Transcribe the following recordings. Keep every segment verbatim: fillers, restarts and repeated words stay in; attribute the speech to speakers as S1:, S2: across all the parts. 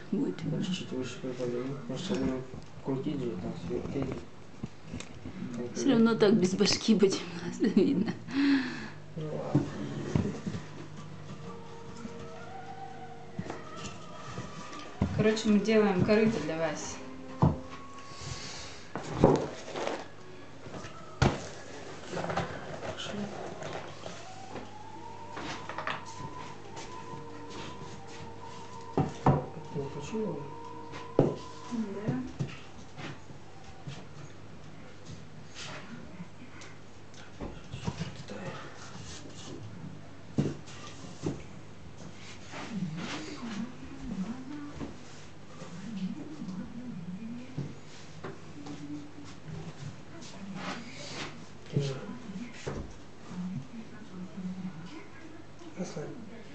S1: будет.
S2: Чуть-чуть выше приподними, потому что будем крутить же, там свертеть.
S1: Все равно так без башки будем, видно.
S2: Ну ладно.
S1: Короче, мы делаем корыто для Васи.
S2: Не включила?
S1: Да.
S2: Послать.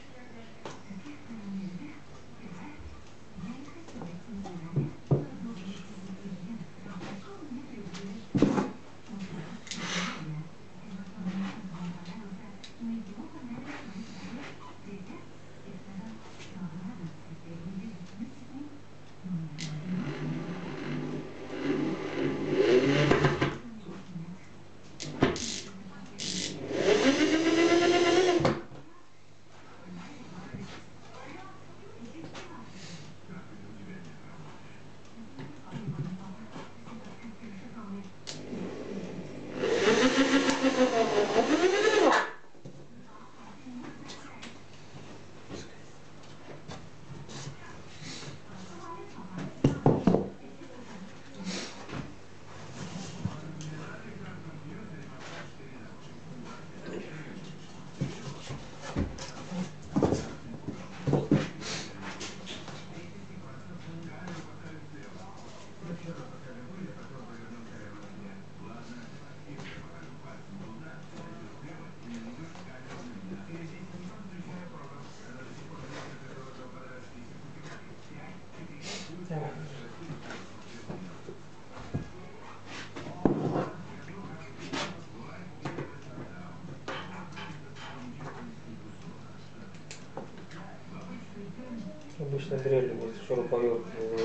S2: Обычно дрелью есть шуруповерт.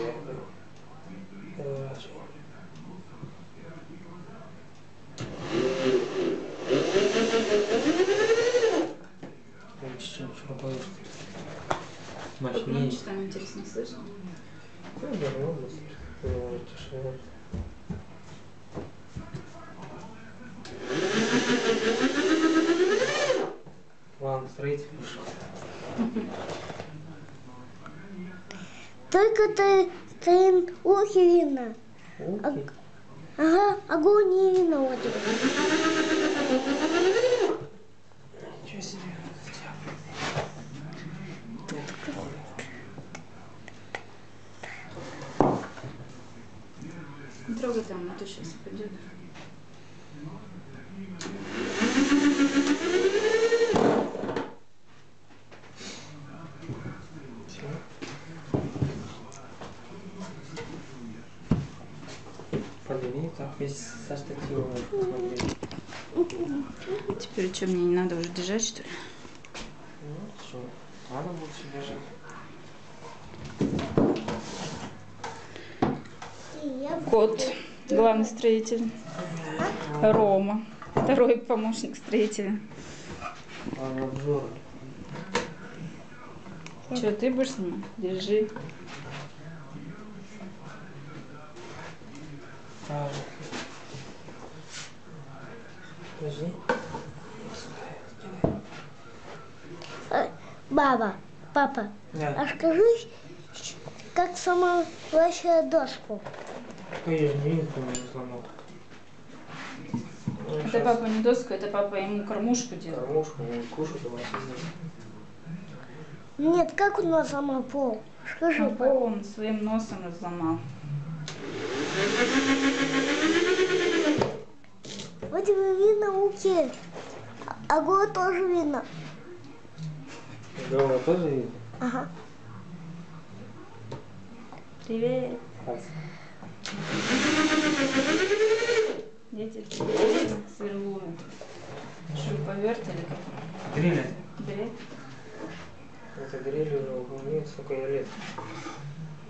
S2: Шуруповерт. Мощнее.
S1: Что там интересно слышно?
S2: Ну, да, область. Тишина. Ладно, строитель вышел.
S3: Только ты стоим ухи видно.
S2: Ухи?
S3: Ага, огонь не видно вот это.
S2: Ничего себе.
S1: Не трогай там, а то сейчас пойдет.
S2: Подними, так весь со штатива посмотреть.
S1: Теперь что, мне не надо уже держать, что ли?
S2: Ну, что, надо больше держать.
S1: Кот, главный строитель. Рома, второй помощник строителя.
S2: А, обзор.
S1: Что, ты будешь снимать? Держи.
S2: А, подожди.
S3: Баба, папа,
S2: Да.
S3: а скажи, как сама ваша доску?
S2: Ой, я не видел, не сломал. Ну,
S1: Это
S2: сейчас
S1: папа не доску, это папа ему кормушку делал.
S2: кормушку, он кушает, у вас
S3: Нет, как у нас сама пол? Скажи,
S1: А
S3: папа.
S1: пол он своим носом разломал.
S3: Вот тебе видно руки, а голову тоже видно.
S2: Голова тоже видно?
S3: Ага.
S1: Привет.
S2: Раз.
S1: Дети сверлуют. Шуруповерт или как?
S2: Дрель.
S1: Дрель.
S2: Это дрель уже не сколько я лет.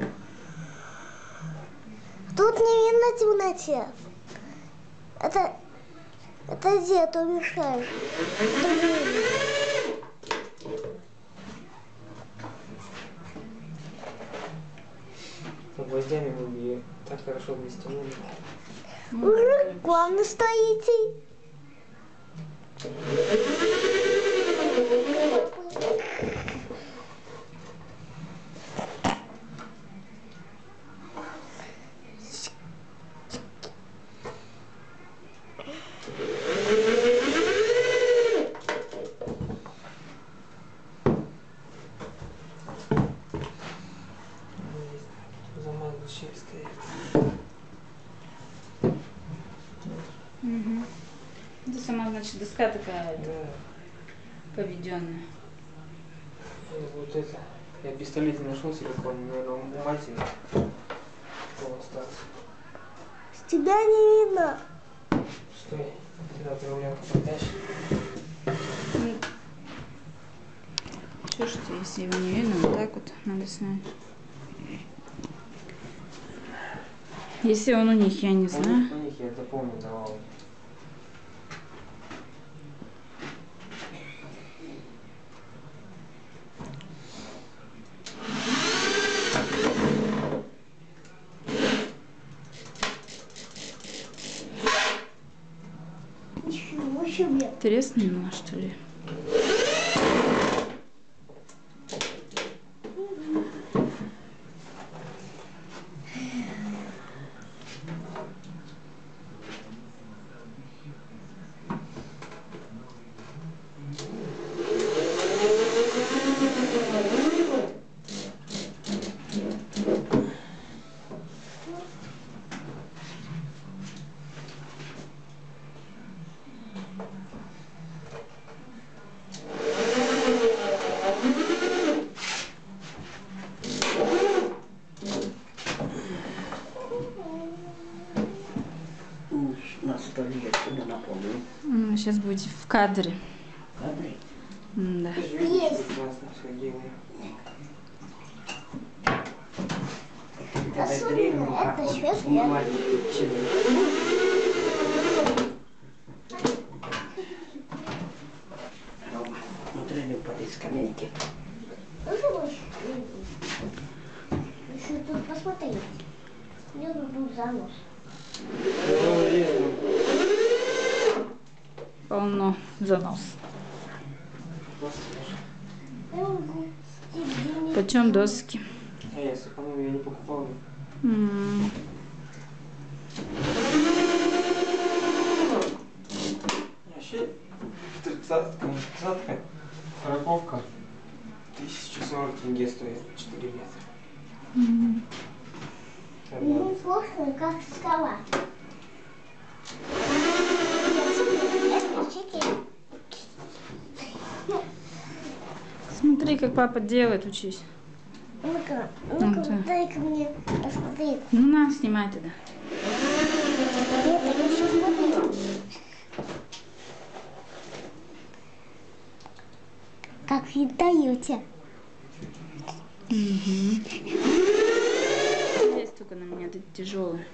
S3: Тут не видно в темноте. Это, это дед мешает.
S2: Гвоздями мы бы ее так хорошо бы стянули.
S3: Уже главное стоите.
S1: Угу. Это сама, значит, доска такая
S2: Да.
S1: поведенная.
S2: И вот это. Я пистолет нашел силикон, наверное, у матери. Что остался?
S3: С тебя не видно.
S2: Стой. Когда ты рулем подашь?
S1: Что ж ты, если его не видно, вот так вот надо снять. Если он у них, я не
S2: У
S1: знаю.
S2: них, у них я это помню, давал.
S3: Ничего себе.
S1: Треснула, что ли?
S4: На столе, я на полу.
S1: Сейчас будете в кадре.
S4: Кадры.
S1: Да.
S2: Ты же видишь, что классно все делаю.
S3: Особенно это сейчас я.
S4: Рома, смотрели под скамейки.
S3: Еще тут посмотреть. Мне нужен занос.
S1: Полно занос. Почем доски?
S2: А я сэкономил, я не покупал.
S1: М.
S2: Вообще, тридцатка, тридцатка, сороковка, тысяча сорок тенге стоит, четыре метра.
S1: М.
S3: Ну, плохо, как скала. Это чеки.
S1: Смотри, как папа делает, учись.
S3: Ну-ка,
S1: Ну,
S3: ну-ка,
S1: да.
S3: дай-ка мне посмотреть.
S1: Ну на, снимай тогда.
S3: Нет, я еще смотрю. Как в Ютаюте.
S1: Угу. Здесь только на меня, ты тяжелый.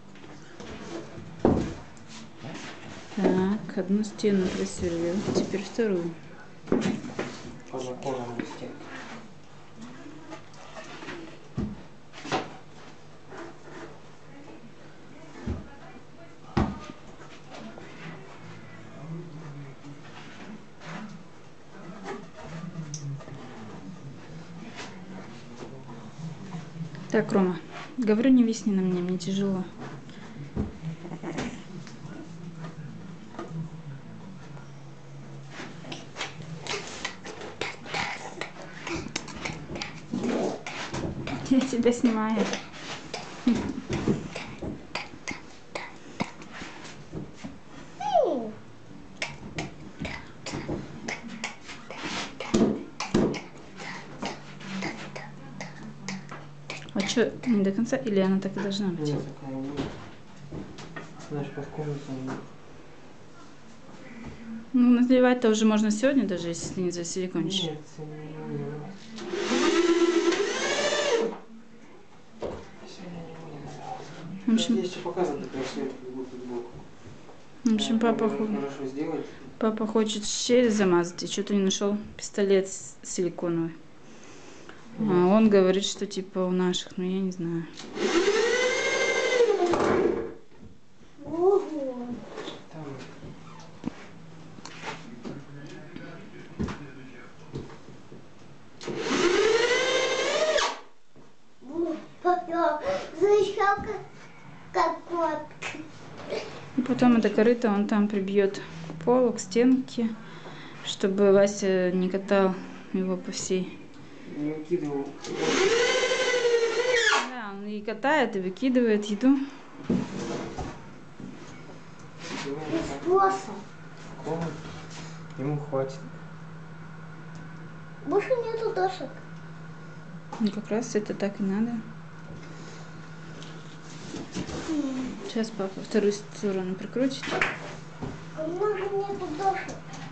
S1: Так, одну стену просверлил, теперь вторую.
S2: По законам стен.
S1: Так, Рома, говорю, не висни на мне, мне тяжело. Я тебя снимаю. А что, не до конца? Или она так и должна быть?
S2: Нет, такая будет. Знаешь, под комнату.
S1: Ну, надевать-то уже можно сегодня, даже если не за силикончик.
S2: Нет, сегодня не будем. Сегодня не будем.
S1: В общем,
S2: Здесь еще показано, такая свет, как будто сбоку.
S1: в общем папа, хо-
S2: Хорошо сделать.
S1: папа хочет щель замазать, и что-то не нашел пистолет с- силиконовый. А он говорит, что типа у наших, но я не знаю.
S3: Ого.
S2: Там
S3: Папа, защищал как, как кот.
S1: И потом это корыто он там прибьет к полу, к стенке, чтобы Вася не катал его по всей.
S2: не выкидывал.
S1: Да, он и катает, и выкидывает еду.
S3: Способ.
S2: Комнат. Ему хватит.
S3: Больше нету дошек.
S1: Ну, как раз это так и надо. Сейчас папа вторую сторону прикрутит.
S3: Много нету дошек.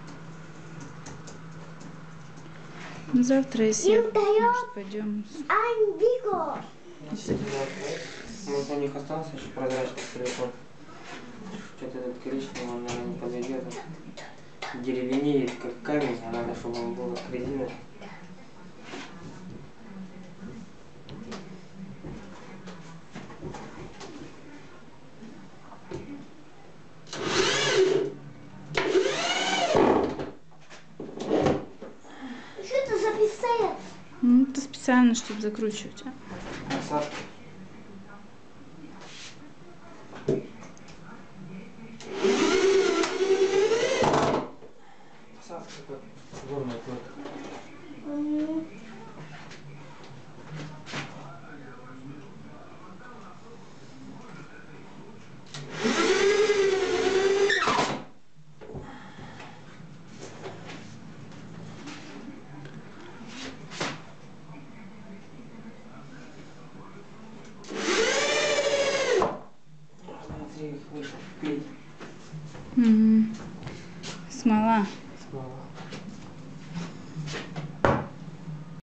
S1: Ну, завтра, если
S3: Им даёт.
S1: может, пойдем.
S3: Андиго.
S2: Может, у них остался еще прозрачный телефон. Что-то этот коричневый, он, наверное, не подойдет. Деревенеет, как камень, а надо, чтобы он был как резина.
S3: Что это за пистолет?
S1: Ну, это специально, чтобы закручивать. А?
S2: Посадка. Посадка как горная плата.
S3: М.
S2: Смотри, их вышел клей.
S1: Мгм. Смола.